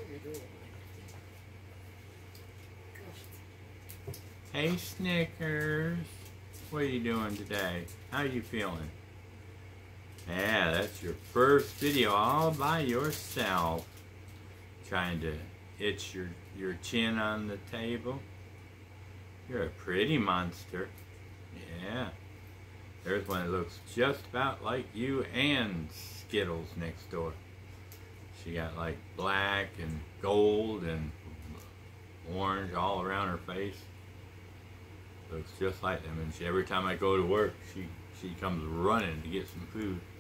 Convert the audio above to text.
Hey Snickers, what are you doing today? How are you feeling? Yeah, that's your first video all by yourself. Trying to itch your chin on the table. You're a pretty monster. Yeah. There's one that looks just about like you and Skittles next door. She got like black and gold and orange all around her face. Looks just like them, and every time I go to work, she comes running to get some food.